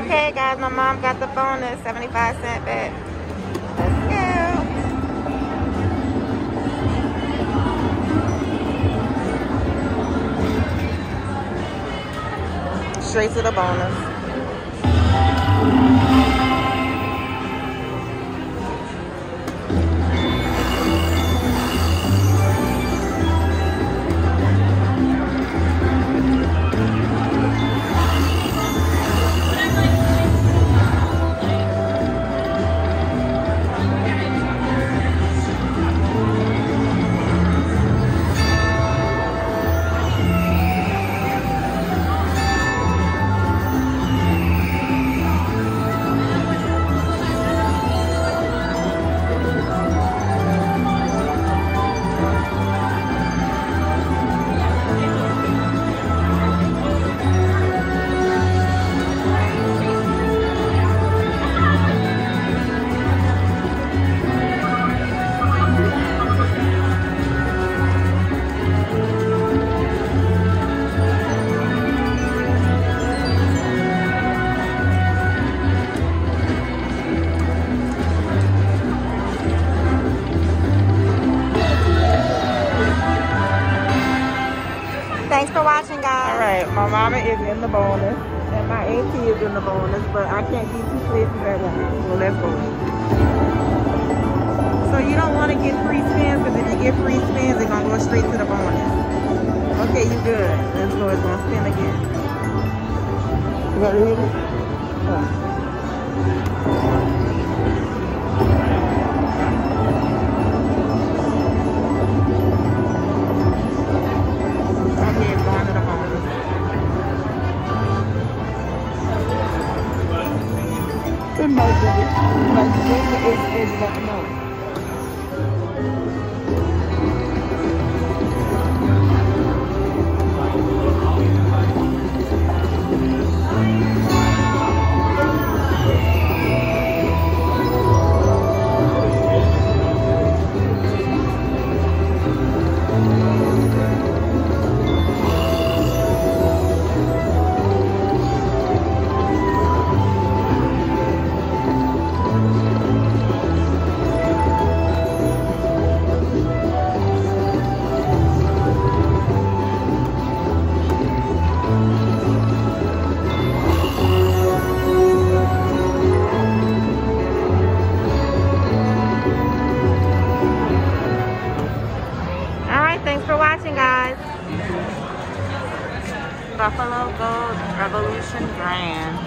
Okay, guys, my mom got the bonus, 75-cent bet. Let's go. Straight to the bonus. Thanks for watching, guys. All right, my mama is in the bonus, and my auntie is in the bonus, but I can't keep two places at once. So let's go. So you don't want to get free spins, because if you get free spins, they're gonna go straight to the bonus. Okay, you good. Let's go. It's gonna spin again. You got to hit it? Oh. It might be it. Like, it's let me know. Buffalo Gold Revolution Grand.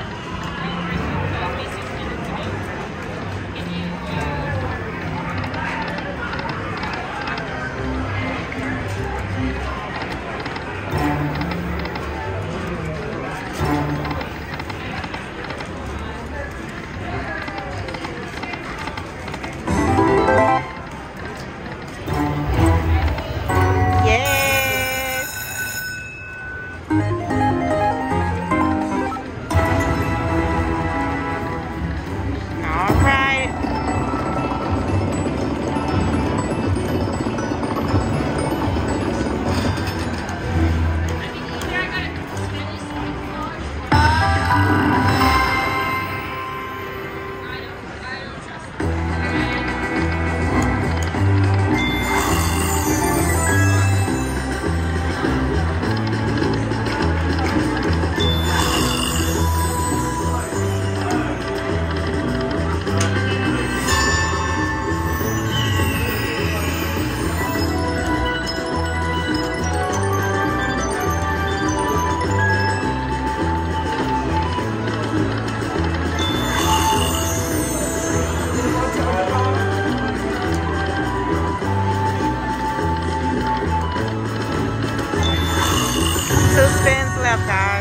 Guys,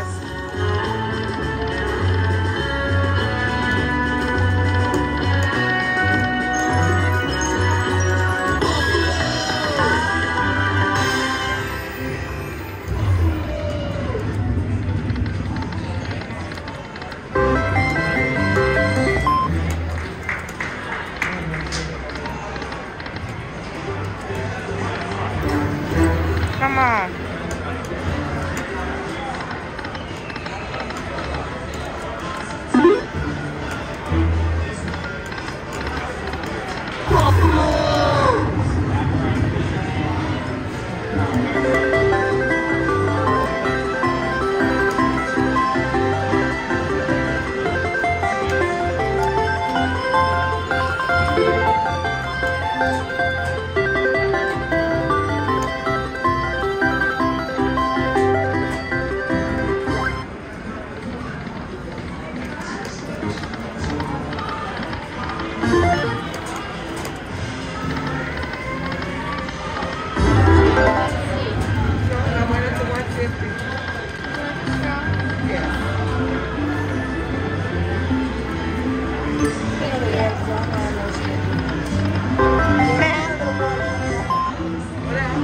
come on.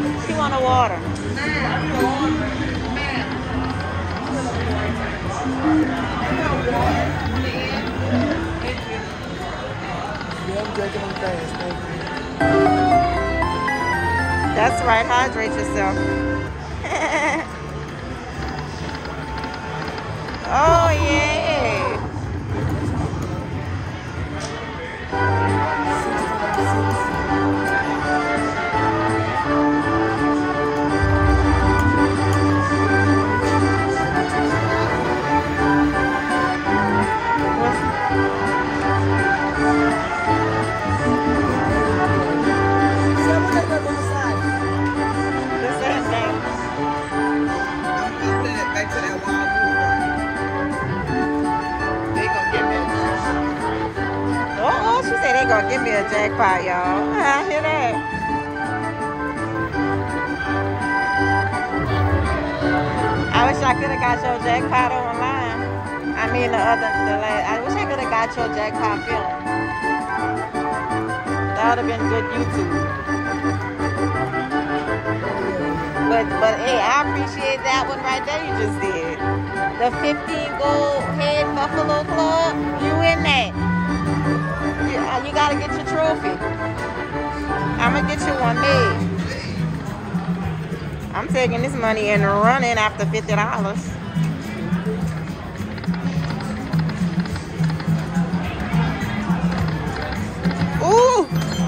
She want a water. I'm drinking them fast, thank you. That's right, hydrate yourself. Oh, yeah. Gonna give me a jackpot, y'all. I hear that. I wish I could have got your jackpot online. I mean I wish I could have got your jackpot film. That would have been good YouTube. But hey, I appreciate that one right there you just did. The 15 gold head Buffalo Club, you in that. You gotta get your trophy. I'm gonna get you one made. I'm taking this money and running after $50. Ooh!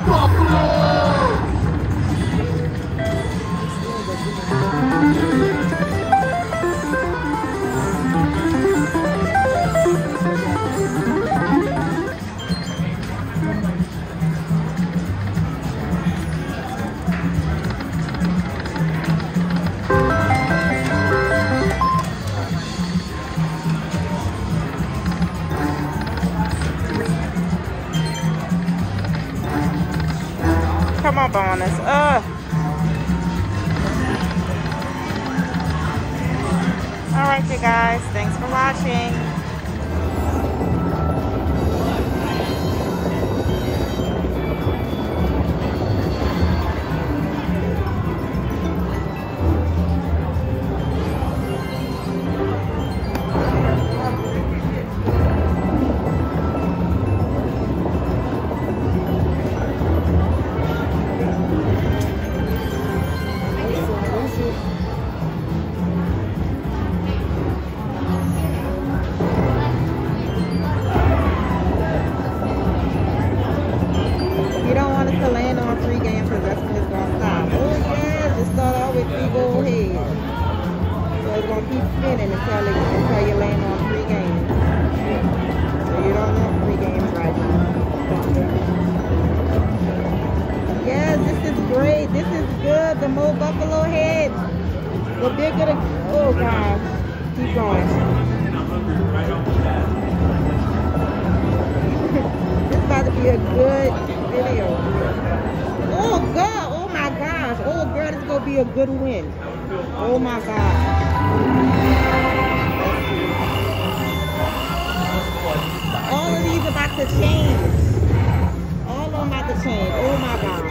Come on, bonus. All right, you guys. Thanks for watching. Until you land on 3 games. So you don't want 3 games right now. Yes, this is great. This is good. The more buffalo heads, the bigger the... Oh, gosh. Keep going. This is about to be a good video. Oh, God. Oh, my gosh. Oh, girl, this is going to be a good win. Oh, my God. All of these about to change. All of them about to change. Oh my God.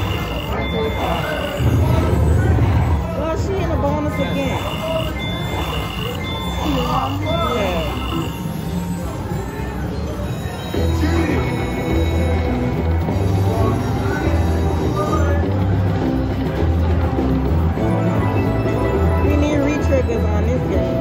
Well, she in the bonus again. Yeah. We need re-triggers on this game.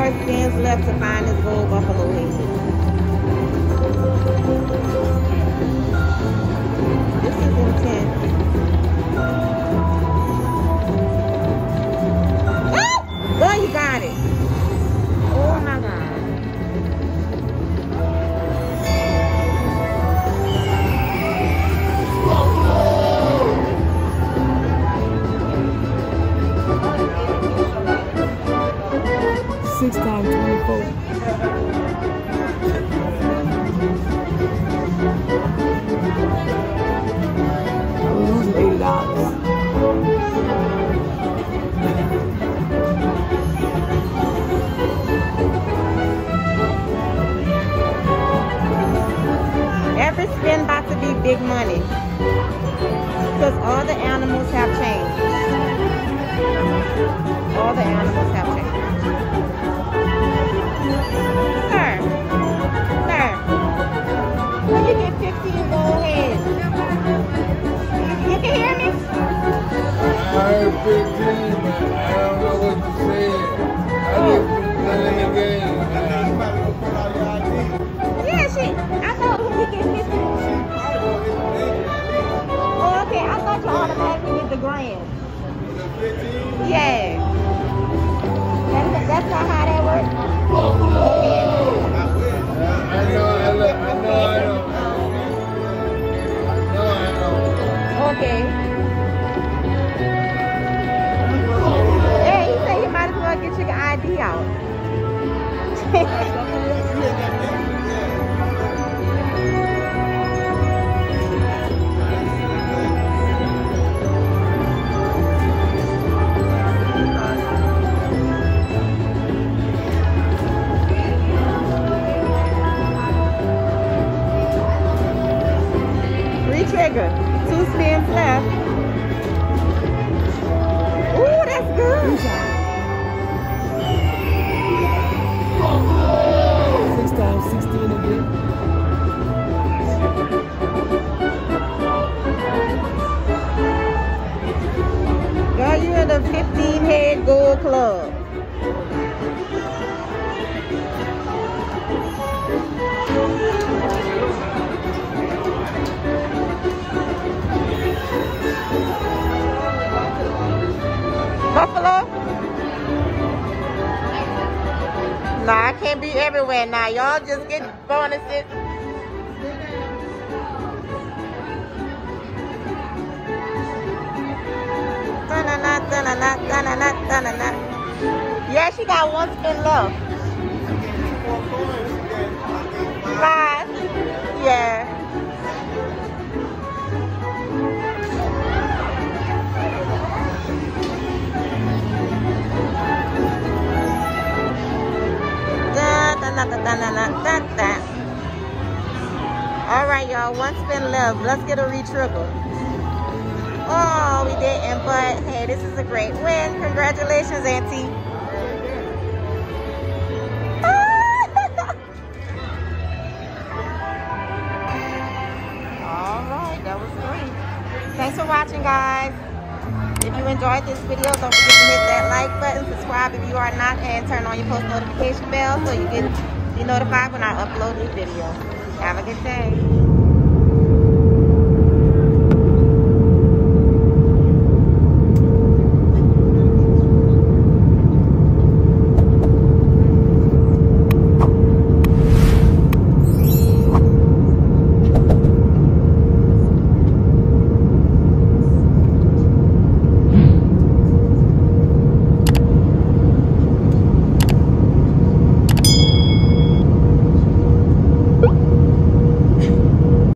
more spins left to find this gold buffalo head. This is intense. Girl, you got it. Oh my God. Six times 24. I'm losing $80. Every spin about to be big money because all the animals have changed. All the animals have changed. Sir, when you get 15, go ahead. You can hear me? I heard 15, but I don't know what you're saying. I didn't play the game. Yeah, I thought when you get 15. Oh, okay, I thought you automatically get the grand. Yeah. That's not how that works. I know. Okay. Hey, he said you might as well get your ID out. Trigger. 2 spins left. Ooh, that's good. 6 times 16 again. Girl, you're in the 15 head gold club. Buffalo? Nah, I can't be everywhere now. Y'all just get bonuses. Yeah, she got 1 spin left. 5. Yeah. All right, y'all, 1 spin left. Let's get a re-trigger. Oh, we didn't, but hey, this is a great win. Congratulations, Auntie. All right, that was great. Thanks for watching, guys. If you enjoyed this video, don't forget to hit that like button, subscribe if you are not, and turn on your post notification bell so you get be notified when I upload new videos. Have a good day.